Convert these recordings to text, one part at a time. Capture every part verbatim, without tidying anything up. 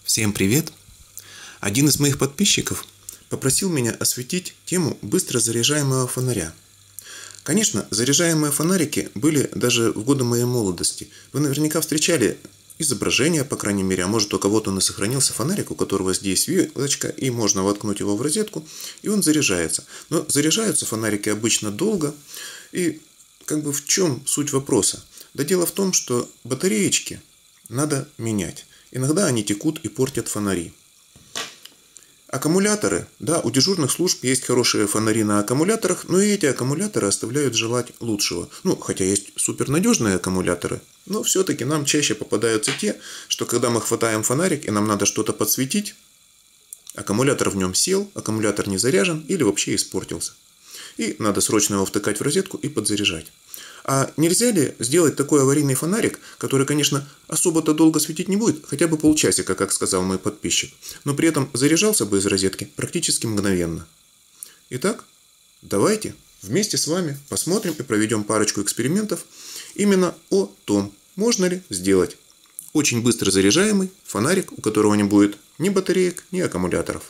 Всем привет! Один из моих подписчиков попросил меня осветить тему быстро заряжаемого фонаря. Конечно, заряжаемые фонарики были даже в годы моей молодости. Вы наверняка встречали изображения, по крайней мере, а может у кого-то он и сохранился, фонарик, у которого здесь вилочка, и можно воткнуть его в розетку, и он заряжается. Но заряжаются фонарики обычно долго, и как бы в чем суть вопроса? Да дело в том, что батареечки надо менять. Иногда они текут и портят фонари. Аккумуляторы, да, у дежурных служб есть хорошие фонари на аккумуляторах, но и эти аккумуляторы оставляют желать лучшего. Ну, хотя есть супернадежные аккумуляторы, но все-таки нам чаще попадаются те, что когда мы хватаем фонарик и нам надо что-то подсветить, аккумулятор в нем сел, аккумулятор не заряжен или вообще испортился. И надо срочно его втыкать в розетку и подзаряжать. А нельзя ли сделать такой аварийный фонарик, который, конечно, особо-то долго светить не будет, хотя бы полчасика, как сказал мой подписчик, но при этом заряжался бы из розетки практически мгновенно? Итак, давайте вместе с вами посмотрим и проведем парочку экспериментов именно о том, можно ли сделать очень быстро заряжаемый фонарик, у которого не будет ни батареек, ни аккумуляторов.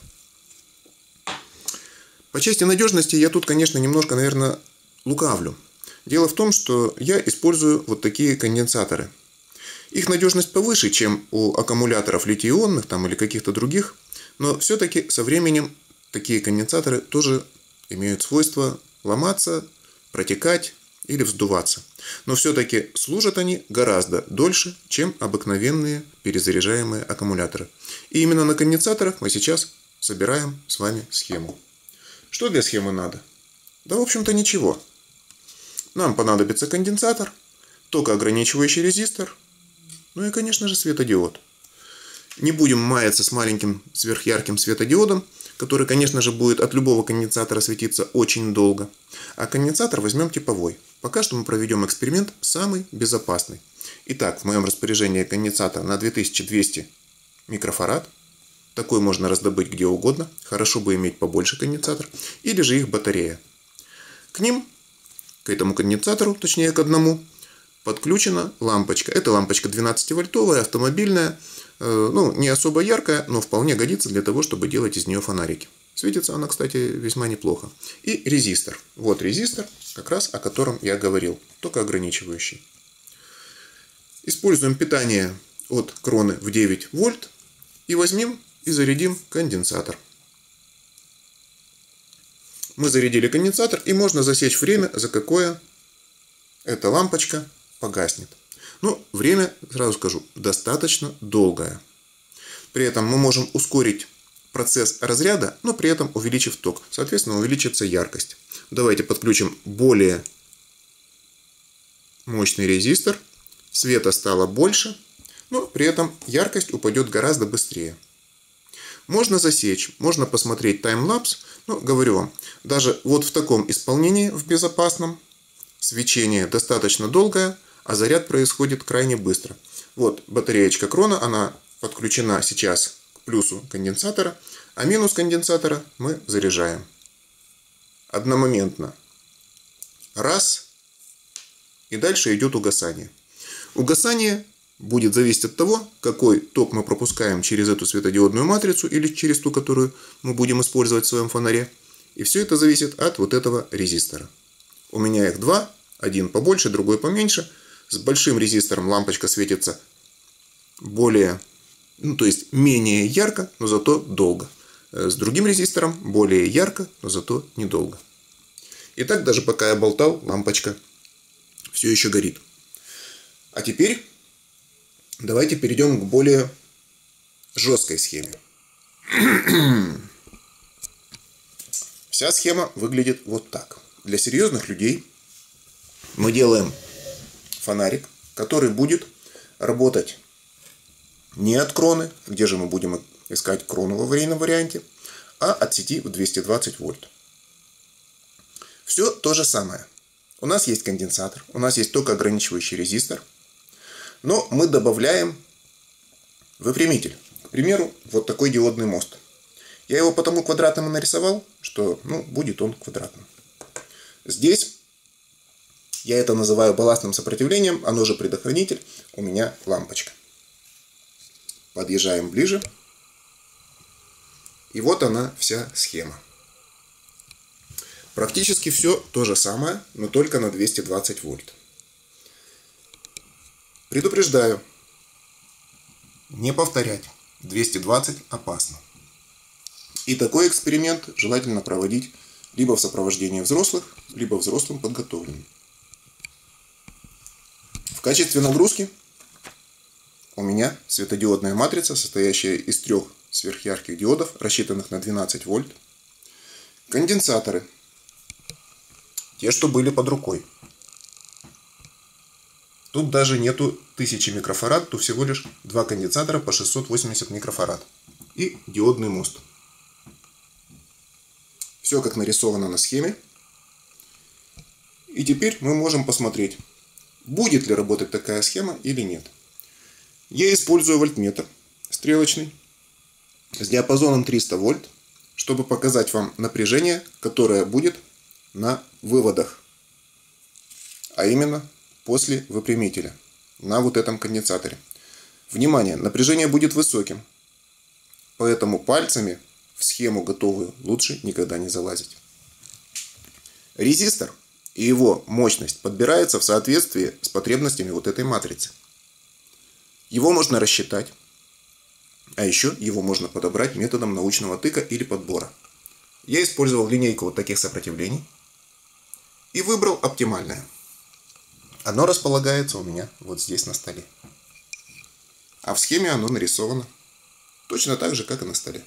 По части надежности я тут, конечно, немножко, наверное, лукавлю. Дело в том, что я использую вот такие конденсаторы. Их надежность повыше, чем у аккумуляторов литий-ионных там, или каких-то других, но все-таки со временем такие конденсаторы тоже имеют свойство ломаться, протекать или вздуваться. Но все-таки служат они гораздо дольше, чем обыкновенные перезаряжаемые аккумуляторы. И именно на конденсаторах мы сейчас собираем с вами схему. Что для схемы надо? Да, в общем-то, ничего. Нам понадобится конденсатор, токоограничивающий резистор, ну и, конечно же, светодиод. Не будем маяться с маленьким сверхярким светодиодом, который, конечно же, будет от любого конденсатора светиться очень долго. А конденсатор возьмем типовой. Пока что мы проведем эксперимент самый безопасный. Итак, в моем распоряжении конденсатор на две тысячи двести микрофарад. Такой можно раздобыть где угодно. Хорошо бы иметь побольше конденсатор. Или же их батарея. К ним... К этому конденсатору, точнее к одному, подключена лампочка. Это лампочка двенадцативольтовая, автомобильная, э, ну не особо яркая, но вполне годится для того, чтобы делать из нее фонарики. Светится она, кстати, весьма неплохо. И резистор. Вот резистор, как раз о котором я говорил, токоограничивающий. Используем питание от кроны в девять вольт и возьмем и зарядим конденсатор. Мы зарядили конденсатор, и можно засечь время, за какое эта лампочка погаснет. Ну, время, сразу скажу, достаточно долгое. При этом мы можем ускорить процесс разряда, но при этом увеличив ток. Соответственно, увеличится яркость. Давайте подключим более мощный резистор. Света стало больше, но при этом яркость упадет гораздо быстрее. Можно засечь, можно посмотреть таймлапс, но говорю вам, даже вот в таком исполнении, в безопасном, свечение достаточно долгое, а заряд происходит крайне быстро. Вот батареечка крона, она подключена сейчас к плюсу конденсатора, а минус конденсатора мы заряжаем. Одномоментно. Раз. И дальше идет угасание. Угасание будет зависеть от того, какой ток мы пропускаем через эту светодиодную матрицу или через ту, которую мы будем использовать в своем фонаре. И все это зависит от вот этого резистора. У меня их два. Один побольше, другой поменьше. С большим резистором лампочка светится более, ну то есть менее ярко, но зато долго. С другим резистором более ярко, но зато недолго. Итак, даже пока я болтал, лампочка все еще горит. А теперь... Давайте перейдем к более жесткой схеме. Вся схема выглядит вот так. Для серьезных людей мы делаем фонарик, который будет работать не от кроны, где же мы будем искать крону в аварийном варианте, а от сети в двести двадцать вольт. Все то же самое. У нас есть конденсатор, у нас есть токоограничивающий резистор. Но мы добавляем выпрямитель. К примеру, вот такой диодный мост. Я его потому квадратным нарисовал, что ну, будет он квадратным. Здесь я это называю балластным сопротивлением, оно же предохранитель. У меня лампочка. Подъезжаем ближе. И вот она вся схема. Практически все то же самое, но только на двести двадцать вольт. Предупреждаю, не повторять. двести двадцать опасно. И такой эксперимент желательно проводить либо в сопровождении взрослых, либо взрослым подготовленным. В качестве нагрузки у меня светодиодная матрица, состоящая из трех сверхярких диодов, рассчитанных на двенадцать вольт. Конденсаторы. Те, что были под рукой. Тут даже нету тысячи микрофарад, тут всего лишь два конденсатора по шестьсот восемьдесят микрофарад. И диодный мост. Все как нарисовано на схеме. И теперь мы можем посмотреть, будет ли работать такая схема или нет. Я использую вольтметр стрелочный с диапазоном триста вольт, чтобы показать вам напряжение, которое будет на выводах, а именно после выпрямителя на вот этом конденсаторе. Внимание, напряжение будет высоким, поэтому пальцами в схему готовую лучше никогда не залазить. Резистор и его мощность подбирается в соответствии с потребностями вот этой матрицы. Его можно рассчитать, а еще его можно подобрать методом научного тыка или подбора. Я использовал линейку вот таких сопротивлений и выбрал оптимальное. Оно располагается у меня вот здесь на столе. А в схеме оно нарисовано точно так же, как и на столе.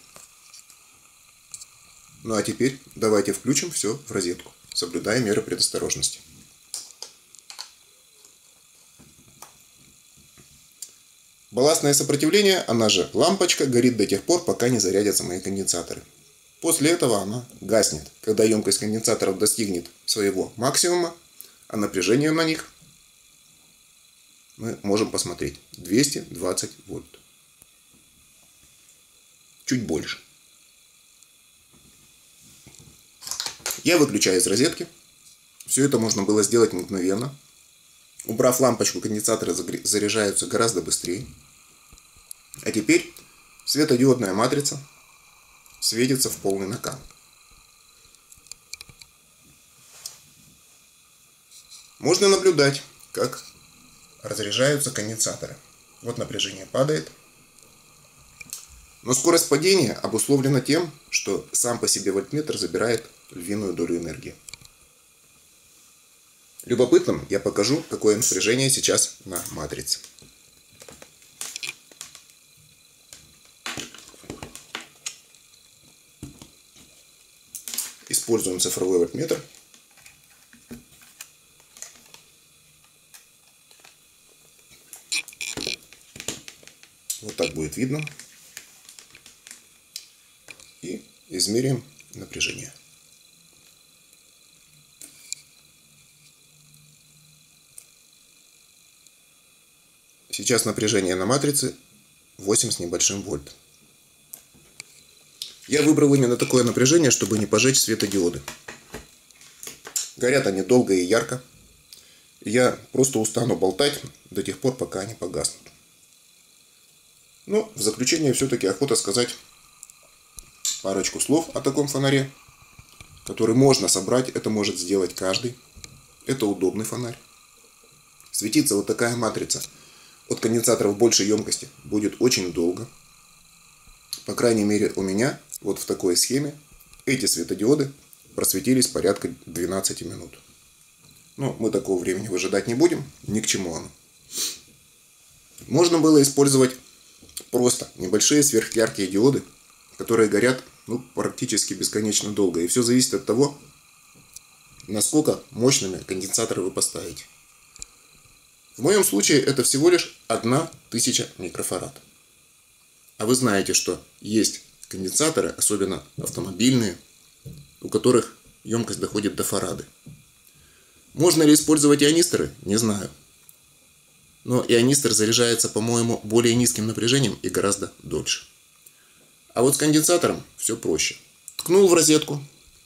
Ну а теперь давайте включим все в розетку, соблюдая меры предосторожности. Балластное сопротивление, она же лампочка, горит до тех пор, пока не зарядятся мои конденсаторы. После этого она гаснет, когда емкость конденсаторов достигнет своего максимума, а напряжение на них мы можем посмотреть двести двадцать вольт. Чуть больше. Я выключаю из розетки. Все это можно было сделать мгновенно. Убрав лампочку, конденсаторы заряжаются гораздо быстрее. А теперь светодиодная матрица светится в полный накал. Можно наблюдать, как разряжаются конденсаторы. Вот напряжение падает. Но скорость падения обусловлена тем, что сам по себе вольтметр забирает львиную долю энергии. Любопытным я покажу, какое напряжение сейчас на матрице. Используем цифровой вольтметр. Вот так будет видно. И измерим напряжение. Сейчас напряжение на матрице восемь с небольшим вольт. Я выбрал именно такое напряжение, чтобы не пожечь светодиоды. Горят они долго и ярко. Я просто устану болтать до тех пор, пока они погаснут. Но в заключение все-таки охота сказать парочку слов о таком фонаре, который можно собрать, это может сделать каждый. Это удобный фонарь. Светиться вот такая матрица от конденсаторов большей емкости будет очень долго. По крайней мере у меня вот в такой схеме эти светодиоды просветились порядка двенадцати минут. Но мы такого времени выжидать не будем, ни к чему оно. Можно было использовать просто небольшие сверхяркие диоды, которые горят ну, практически бесконечно долго. И все зависит от того, насколько мощными конденсаторы вы поставите. В моем случае это всего лишь одна тысяча микрофарад. А вы знаете, что есть конденсаторы, особенно автомобильные, у которых емкость доходит до фарады. Можно ли использовать ионисторы? Не знаю. Но ионистор заряжается, по-моему, более низким напряжением и гораздо дольше. А вот с конденсатором все проще. Ткнул в розетку,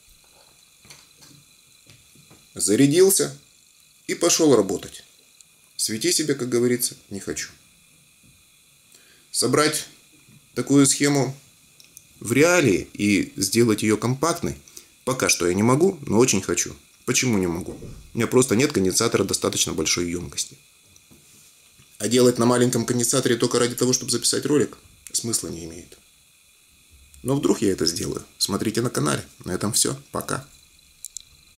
зарядился и пошел работать. Свети себе, как говорится, не хочу. Собрать такую схему в реалии и сделать ее компактной пока что я не могу, но очень хочу. Почему не могу? У меня просто нет конденсатора достаточно большой емкости. А делать на маленьком конденсаторе только ради того, чтобы записать ролик, смысла не имеет. Но вдруг я это сделаю. Смотрите на канале. На этом все. Пока.